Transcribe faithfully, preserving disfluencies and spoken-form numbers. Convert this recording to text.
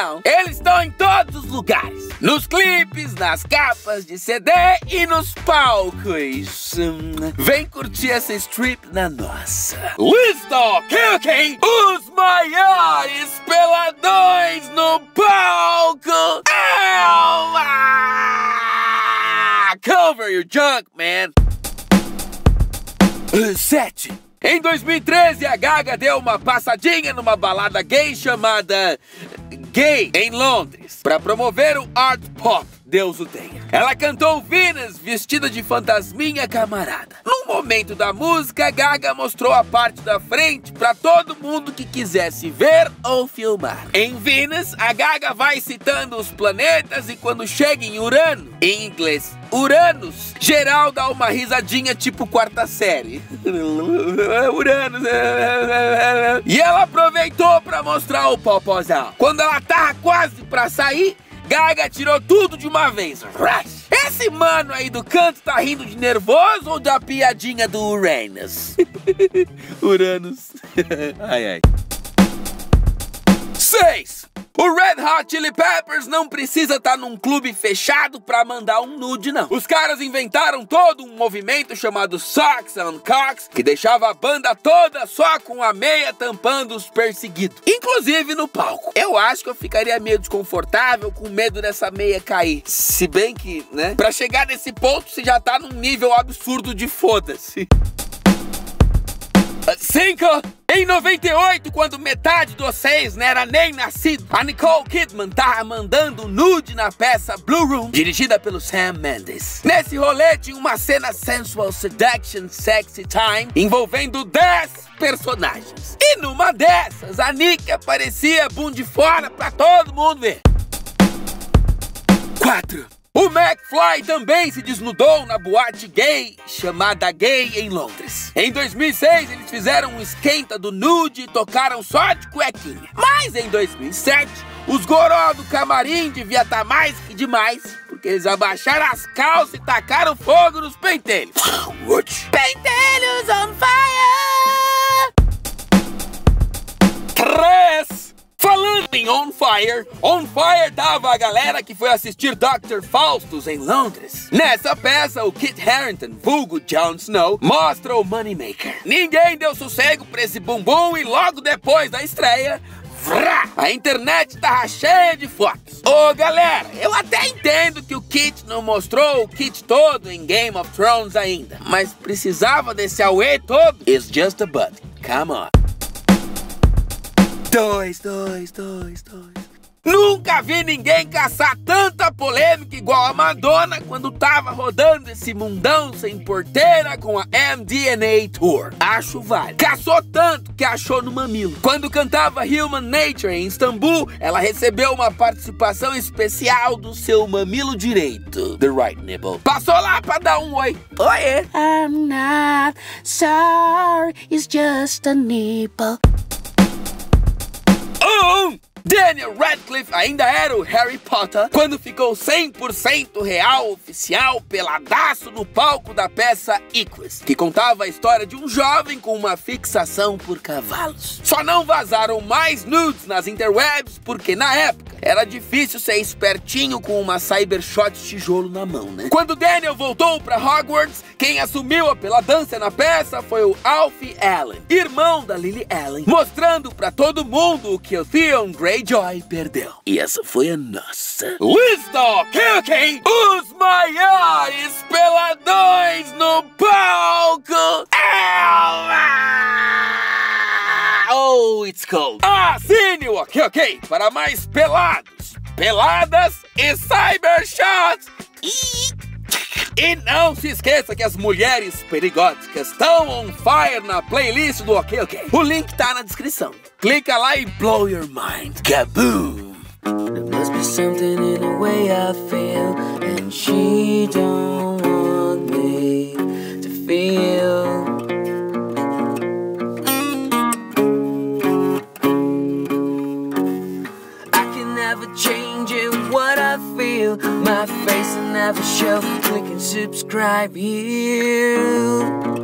Não, eles estão em todos os lugares. Nos clipes, nas capas de C D e nos palcos. Hum, vem curtir essa strip na nossa. Lista, ok, ok? Os maiores peladões no palco. Ah, cover your junk, man. Uh, sete. Em dois mil e treze, a Gaga deu uma passadinha numa balada gay chamada Gay, em Londres, para promover o art pop, Deus o tenha. Ela cantou Venus vestida de fantasminha camarada. No momento da música, Gaga mostrou a parte da frente para todo mundo que quisesse ver ou filmar. Em Venus, a Gaga vai citando os planetas e quando chega em Urano, em inglês Uranus, geral dá uma risadinha tipo quarta série. Uranus. E ela aproveitou para mostrar o popozão. Quando ela tava quase para sair, Gaga tirou tudo de uma vez. Esse mano aí do canto tá rindo de nervoso ou da piadinha do Uranus? Uranus. Ai, ai. seis. O Red Hot Chili Peppers não precisa estar num clube fechado pra mandar um nude, não. Os caras inventaram todo um movimento chamado Socks on Cocks, que deixava a banda toda só com a meia tampando os perseguidos. Inclusive no palco. Eu acho que eu ficaria meio desconfortável com medo dessa meia cair. Se bem que, né? Pra chegar nesse ponto, você já tá num nível absurdo de foda-se. cinco. Em noventa e oito, quando metade dos seis não era nem nascido, a Nicole Kidman tava mandando nude na peça Blue Room, dirigida pelo Sam Mendes. Nesse rolê tinha uma cena sensual seduction sexy time, envolvendo dez personagens. E numa dessas, a Nick aparecia bunda de fora pra todo mundo ver. quatro. O McFly também se desnudou na boate gay chamada Gay em Londres. Em dois mil e seis, eles fizeram um esquenta do nude e tocaram só de cuequinha. Mas em dois mil e sete, os goró do camarim devia estar mais que demais, porque eles abaixaram as calças e tacaram fogo nos pentelhos. Pentelhos on fire! três. Falando em On Fire, On Fire tava a galera que foi assistir doutor Faustus em Londres. Nessa peça, o Kit Harington, vulgo Jon Snow, mostra o Moneymaker. Ninguém deu sossego pra esse bumbum e logo depois da estreia, vrá, a internet tava cheia de fotos. Ô galera, eu até entendo que o Kit não mostrou o kit todo em Game of Thrones ainda, mas precisava desse away todo? It's just a butt, come on. Dois, dois, dois, dois. Nunca vi ninguém caçar tanta polêmica igual a Madonna quando tava rodando esse mundão sem porteira com a M D N A Tour. Acho válido. Caçou tanto que achou no mamilo. Quando cantava Human Nature em Istambul, ela recebeu uma participação especial do seu mamilo direito, the right nipple. Passou lá pra dar um oi. Oiê. I'm not sorry, it's just a nipple. Um. Daniel Radcliffe ainda era o Harry Potter quando ficou cem por cento real oficial peladaço no palco da peça Equus, que contava a história de um jovem com uma fixação por cavalos. Só não vazaram mais nudes nas interwebs porque na época era difícil ser espertinho com uma Cybershot tijolo na mão, né? Quando Daniel voltou pra Hogwarts, quem assumiu a peladança na peça foi o Alfie Allen, irmão da Lily Allen, mostrando pra todo mundo o que o Theon Greyjoy perdeu. E essa foi a nossa lista, ok? Os maiores peladões no palco. Oh, it's cold. Assine o ok, ok, para mais pelados, peladas e cybershots. E não se esqueça que as mulheres perigóticas estão on fire na playlist do Ok Ok. O link tá na descrição. Clica lá e blow your mind. Kaboom! There must be something in the way I feel, and she don't want me to feel. I can never change it, what I feel. My face will never show. Click and subscribe here.